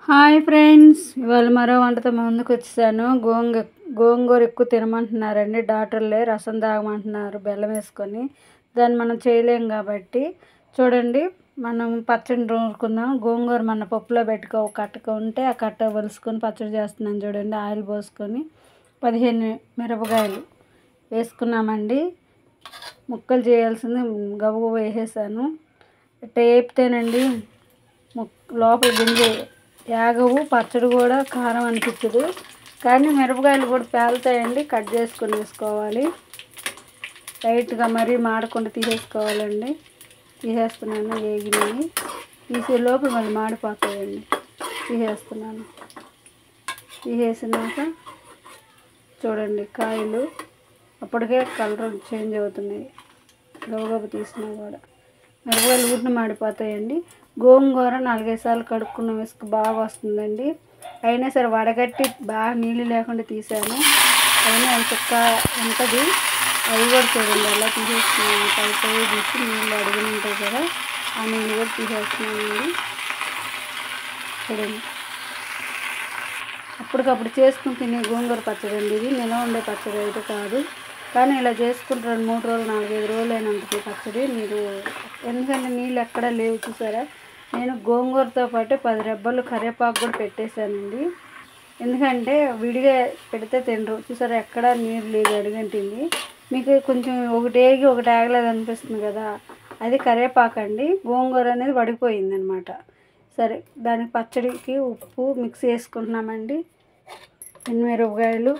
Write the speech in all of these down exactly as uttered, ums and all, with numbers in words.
Hi friends, ఇవాళ మరో వంటతో ముందుకు వచ్చేసాను. గోంగ గోంగూర ఎక్కువ తినమంటున్నారండి డాక్టర్లే. రసం తాగమంటున్నారు బెల్లం వేసుకొని. దాన్ని మనం చేయలేం కాబట్టి చూడండి, మనం పచ్చడి నూరుకుందాం. గోంగూర మన పప్పులో పెట్టుకో ఒక కట్టక ఉంటే ఆ కట్ట వలుసుకొని పచ్చడి చేస్తున్నాను చూడండి. ఆయిల్ పోసుకొని పదిహేను మిరపకాయలు వేసుకున్నామండి. ముక్కలు చేయాల్సింది గవ్వ వేసేసాను. టేప్తేనండి ముక్ లోపల గింజ యాగవు, పచ్చడి కూడా కారం అనిపించదు. కానీ మిరపకాయలు కూడా పేలుతాయండి. కట్ చేసుకొని వేసుకోవాలి. లైట్గా మరీ మాడకుండా తీసేసుకోవాలండి. తీసేస్తున్నాను. వేగినవి తీసే లోపు మళ్ళీ మాడిపోతాయండి. తీసేస్తున్నాను. తీసేసినాక చూడండి, కాయలు అప్పటికే కలర్ చేంజ్ అవుతున్నాయి. గబగబ తీసినా కూడా మిరపకాయలు ఊరిని మాడిపోతాయండి. గోంగూర నాలుగైదు సార్లు కడుక్కున్న విసుకు బాగా వస్తుందండి. అయినా సరే వడగట్టి బాగా నీళ్ళు లేకుండా తీసాను. అయినా అది చుక్క ఉంటుంది. అవి కూడా చూడండి అలా తీసేస్తున్నాను. పై పై తీసి నీళ్ళు అడుగుని ఉంటాయి కదా, ఆ నీళ్ళు కూడా తీసేస్తున్నానండి. చూడండి, అప్పటికప్పుడు చేసుకుని తినే గోంగూర పచ్చడి అండి ఇది. నిల్వ ఉండే పచ్చడి అయితే కాదు. కానీ ఇలా చేసుకుంటే రెండు మూడు రోజులు నాలుగైదు రోజులు అయినా ఉంటుంది పచ్చడి. మీరు ఎందుకంటే నీళ్ళు ఎక్కడా లేవు చూసారా. నేను గోంగూరతో పాటు పది రెబ్బలు కరివేపాకు కూడా పెట్టేశానండి. ఎందుకంటే విడిగా పెడితే తినరు చూసారా, ఎక్కడా నీరు లేదు, అడుగంటింది. మీకు కొంచెం ఒకటి ఏగి ఒకటి ఆగలేదు అనిపిస్తుంది కదా, అది కరివేపాకు అండి. గోంగూర అనేది పడిపోయింది అనమాట. సరే, దానికి పచ్చడికి ఉప్పు మిక్స్ చేసుకుంటున్నామండి. మిరపకాయలు,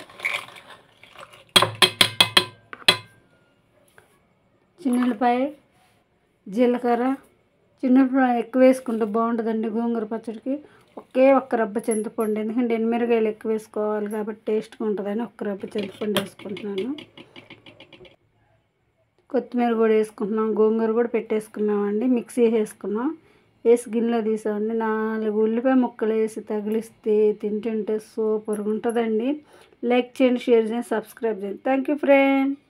చిన్నులపాయ, జీలకర్ర. చిన్నులపాయ ఎక్కువ వేసుకుంటే బాగుంటుందండి గోంగూర పచ్చడికి. ఒకే ఒక్క రబ్బ చింతపండు, ఎందుకంటే ఎనిమిరకాయలు ఎక్కువ వేసుకోవాలి కాబట్టి టేస్ట్గా ఉంటుందని ఒక్క రబ్బ చింతపండు వేసుకుంటున్నాను. కొత్తిమీర కూడా వేసుకుంటున్నాం. గోంగూర కూడా పెట్టేసుకున్నామండి. మిక్సీ వేసుకున్నాం. వేసి గిన్నెలో తీసామండి. నాలుగు ఉల్లిపాయ ముక్కలు వేసి తగిలిస్తే తింటుంటే సూపర్గా ఉంటుందండి. లైక్ చేయండి, షేర్ చేయండి, సబ్స్క్రైబ్ చేయండి. Thank you friend.